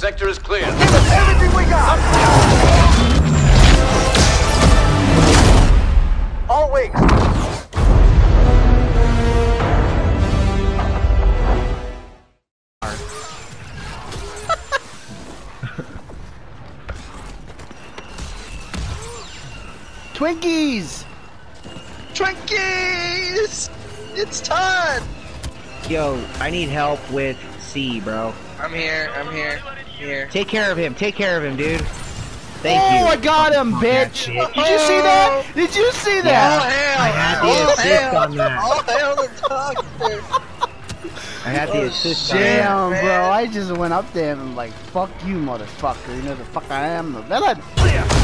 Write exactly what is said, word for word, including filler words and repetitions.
sector is clear. Give us everything we got! All wings. Twinkies! Twinkies! It's time! Yo, I need help with C, bro. I'm here, I'm here, here. Take care of him, take care of him, dude. Thank oh, you. I got him, bitch! Did you see that? Did you see that? Oh, hell! I had the oh, assist hell. on that. Oh, hell, the doctor! I had the Oh, assist shit. on that. Damn, bro, man. I just went up there and like, fuck you, motherfucker. You know the fuck I am, the villain.